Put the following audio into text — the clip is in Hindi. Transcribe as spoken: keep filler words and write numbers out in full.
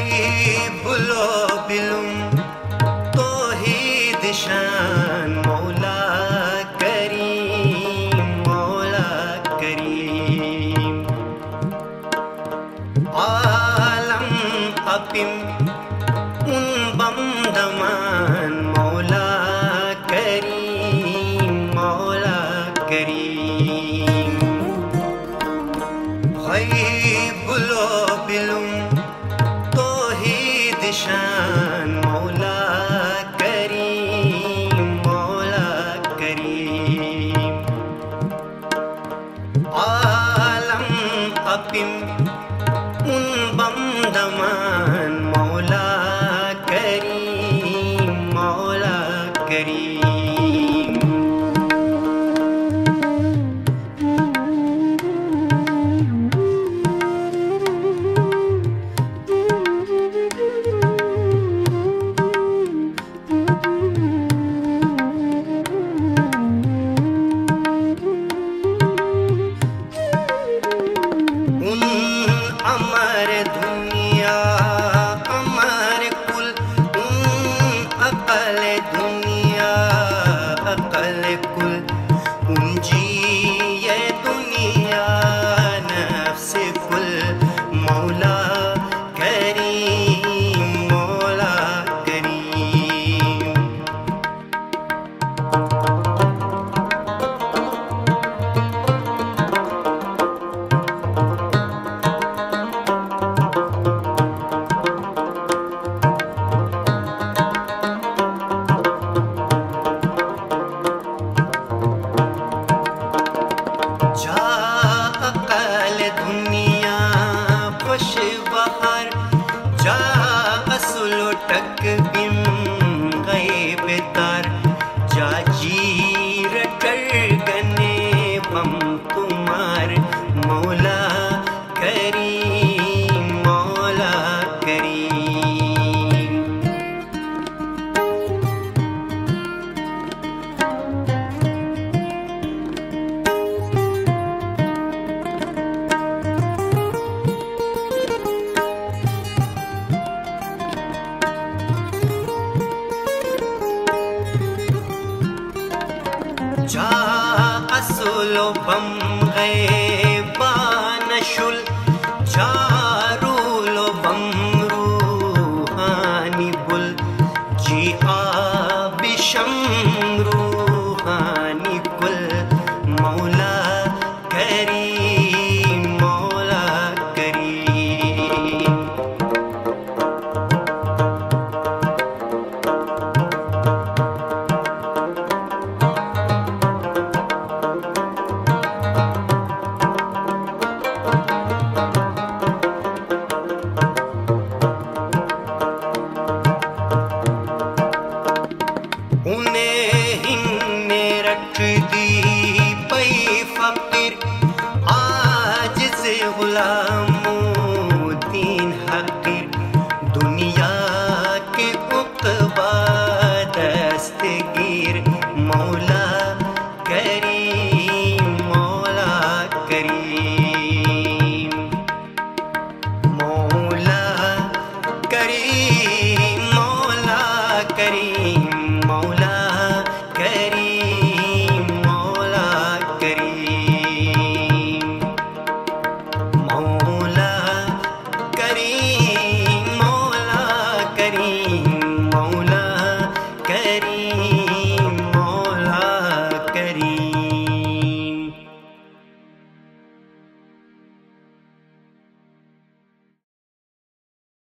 बुलो बिलुम तौहीद शान मौला करीम मौला करीम आलम अपिम उन बम दमान मौला करीम मौला करीम बुलो बिलुम तौहीद शान मौला करीम मौला करीम आलम अपिम उन बम दमान मौला करीम मौला करीम अमर दुनिया अमर कुल अकल दुनिया अकल कुल उंजी ये दुनिया नफ्स कुल मौला करीम मौला करीम जा अकल दुनिया खुश बहार जा असुलो टक बिम गैब तार जा जीर कर गने बम कुमार मौला करीम मौला करीम जा असुलो बम गैबानशुल जा रूलो बम रूहानी बुल जी आबिशम रूहानी कुल मौला करीम मौला करीम un